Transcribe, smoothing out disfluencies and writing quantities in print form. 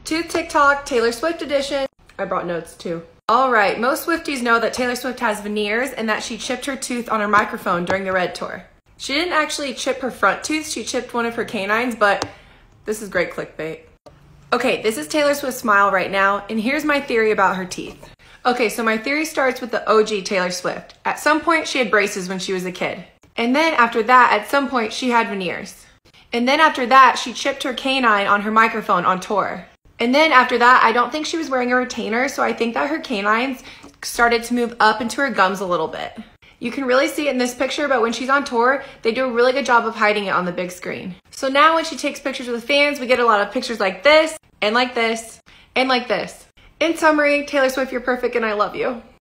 Tooth TikTok, Taylor Swift edition. I brought notes too. All right, most Swifties know that Taylor Swift has veneers and that she chipped her tooth on her microphone during the Red Tour. She didn't actually chip her front tooth, she chipped one of her canines, but this is great clickbait. Okay, this is Taylor Swift's smile right now, and here's my theory about her teeth. Okay, so my theory starts with the OG Taylor Swift. At some point, she had braces when she was a kid. And then after that, at some point, she had veneers. And then after that, she chipped her canine on her microphone on tour. And then after that, I don't think she was wearing a retainer, so I think that her canines started to move up into her gums a little bit. You can really see it in this picture, but when she's on tour, they do a really good job of hiding it on the big screen. So now when she takes pictures with fans, we get a lot of pictures like this, and like this, and like this. In summary, Taylor Swift, you're perfect and I love you.